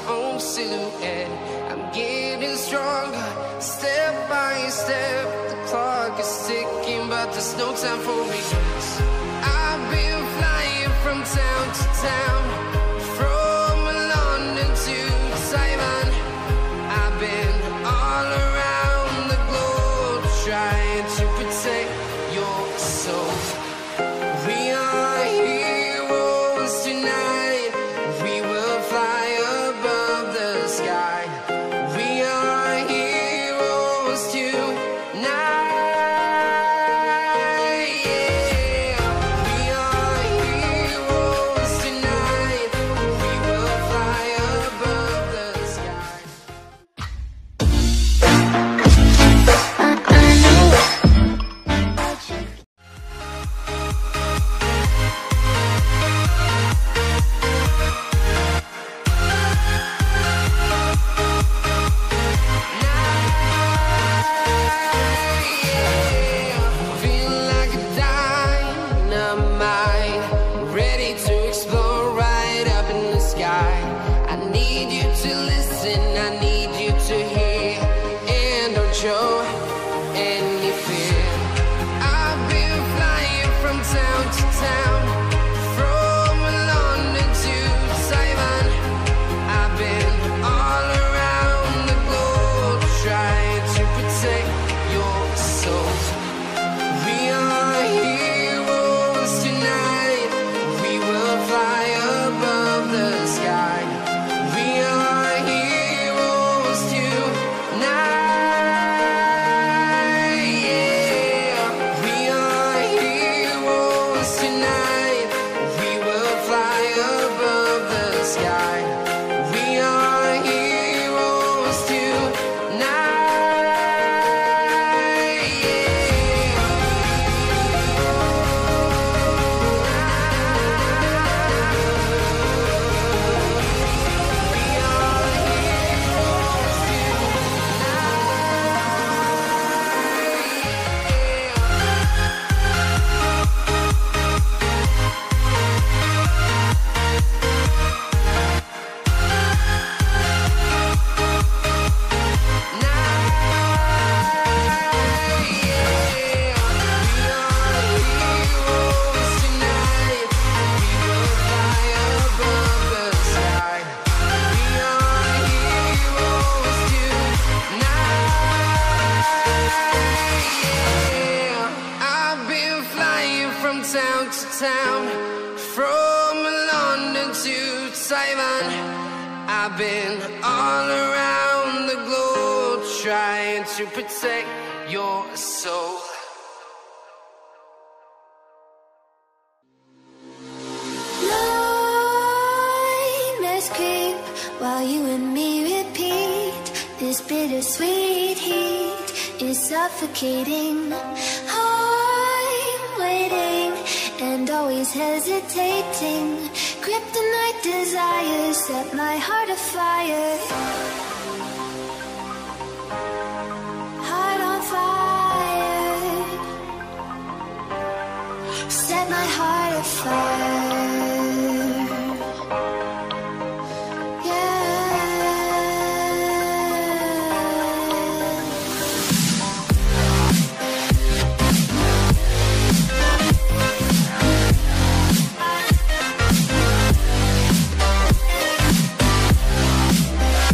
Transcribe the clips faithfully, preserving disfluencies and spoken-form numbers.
own silhouette. I'm getting stronger, step by step. The clock is ticking, but there's no time for regrets. I've been flying from town to town, from London to Taiwan. I've been all around the globe, trying to protect your soul. We are heroes tonight. We will fly above the sky. We are heroes tonight. Yeah. We are heroes tonight. We will fly above the sky. Feel like a dynamite, ready to explore right up in the sky. I need you to listen, I need you to hear, and don't show any fear. I've been flying from town to town, from London to Taiwan. I've been all around the globe, trying to protect your soul. We are heroes tonight. We will fly above the sky. We are heroes tonight. Yeah. We are heroes tonight. We will fly above the sky. We are heroes tonight. I've been flying from town to town, from London to Taiwan. I've been all around the globe, trying to protect your soul. Nightmares creep while you and me repeat. This bittersweet heat is suffocating. I'm waiting and always hesitating. Kryptonite desires set my heart afire. Heart on fire. Set my heart afire. Yeah.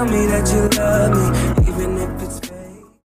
me that you love me.